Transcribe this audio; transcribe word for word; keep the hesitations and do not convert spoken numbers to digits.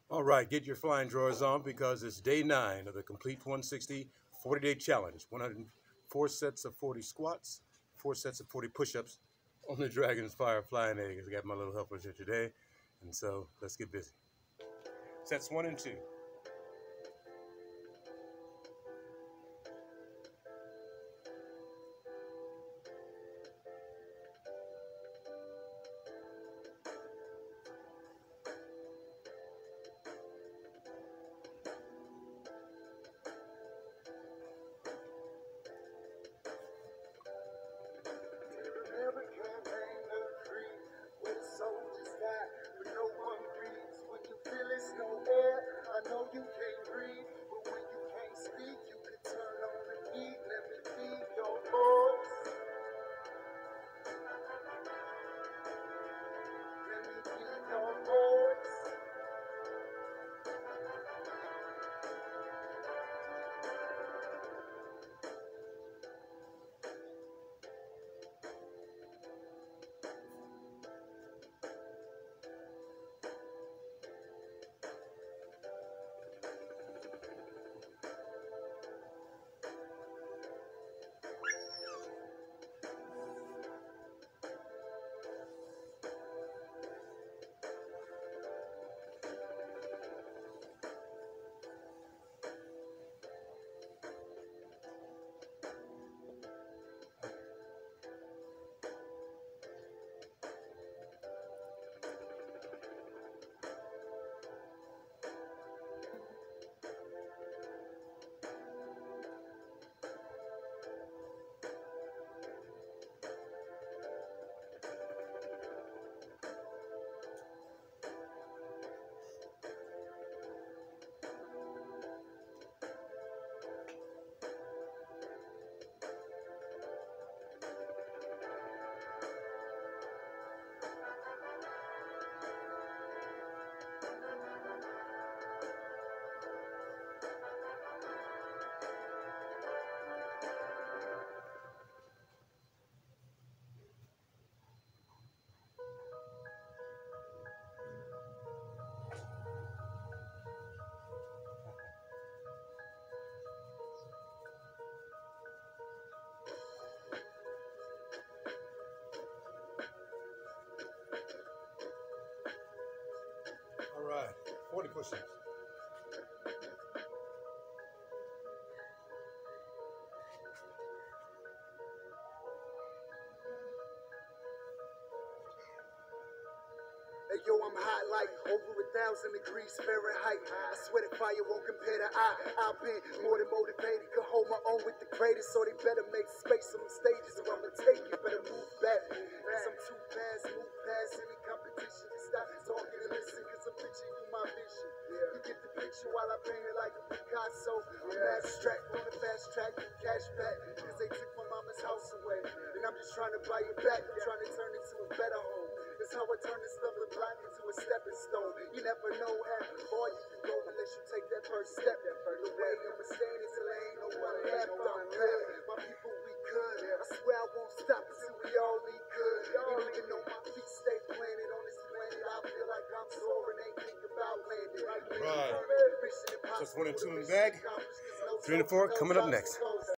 All right, get your flying drawers on because it's day nine of the Complete one sixty forty-day challenge. one hundred four sets of forty squats, four sets of forty push-ups on the Dragon's Fire flying egg. I got my little helpers here today, and so let's get busy. Sets one and two. I know you can't breathe, but when you can't speak, you can turn on the heat. Let me be your voice. Let me be your voice. All right, forty push-ups. Hey yo, I'm hot like over a thousand degrees Fahrenheit. I swear that fire won't compare to I. I've been more than motivated, could hold my own with the greatest, so they better make space on the stages or I'ma take it. Better move back, cause I'm too fast, move past any competition. And stop talking and listen, cause I'm pitching you my vision. You get the picture while I paint it like a Picasso. I'm abstract on the fast track, cash back, cause they took my mama's house away. And I'm just trying to buy it back, I'm trying to turn it to a better home. That's how I turn this lovely block into a stepping stone. You never know how far you can go unless you take that first step. The way I'ma stand until there ain't no one left. I'm good, my people, we good. I swear I won't stop until we all be good. And even though my feet stay planted on this planet, I feel like I'm soaring, ain't think about landing. Right. Just one and two in the bag. Three and four coming up next.